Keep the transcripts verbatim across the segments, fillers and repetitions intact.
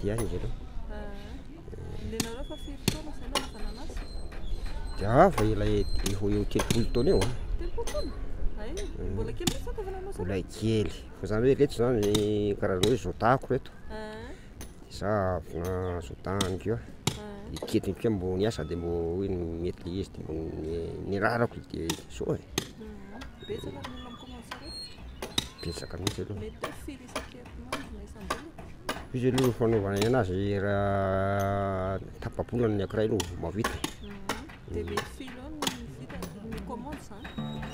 dia any izy ireo. Ilainareo fa firy taona izay no mazana anazy? Dia fa ilay eo eo telopolo taona eo. Telopolo taona? Ay, mbola kely mihitsy ataovana anao izany? Mbola kely. Fa zany hoe reto zany karazana hoe zotako reto. Za avina zotahany keo. Iketriny keo mbo niasa dia mbo hoe mety le izy dia mbo nirarako dia zao e. Betsaka ny olona mikomansy reo? Betsaka mihitsy aloha. Mety hoe firy isan-kerinandro na isam-bolana? Izy aloha fanaovana anazy raha tapa-bolana ny ankiray aloha mahavita. Dia mety filo eo ny vita ny commande izany?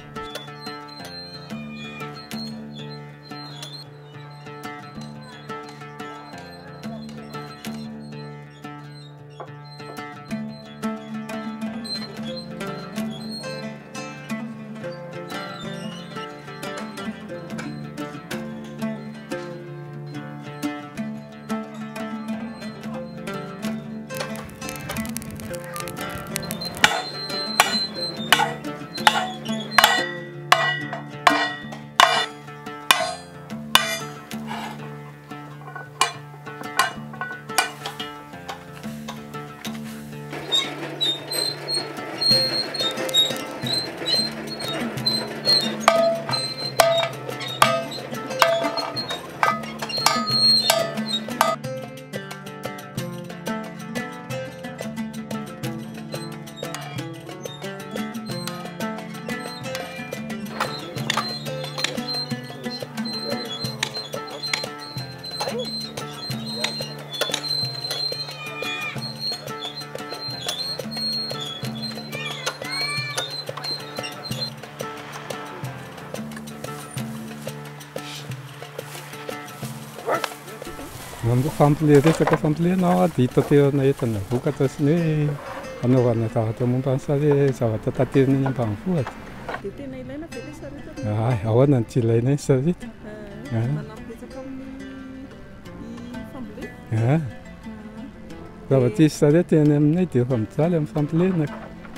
Nandro fampile resaka fampilenao dia hita teo ana entana vokatra sy ny hoe anaovana zavatra momba ny sary zavatra taterina eny ambanivohitra. Dia tena ilaina ve ilay sarety? Ay, ahoana ny tsy ilaina ny sarety? Manampy betsaka amin'ny fambolena? Ah. Zavatra isy sarety eny aminay dia efa mijaly amin'ny fampilenako.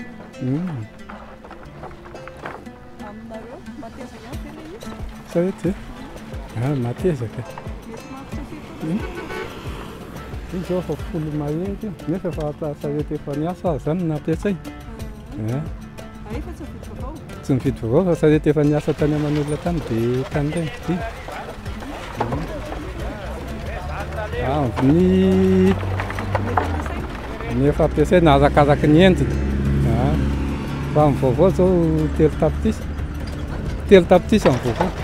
Aminareo matezaka ihany tena izy? Sarety e? Ah, matezaka. Izy zao efa folo mahery nefa efa sarety efa niasa azy zany nampiasaina. Ay, fa tsy mividy vaovao? Tsy mividy vaovao fa sarety efa niasa tany aman'olona tany dia tany iray mividy. Ny ny efa ampiasaina arakaraky ny endriny. Fa amin'ny vaovao zao telo tapitrisa. Telo tapitrisa amin'ny vaovao.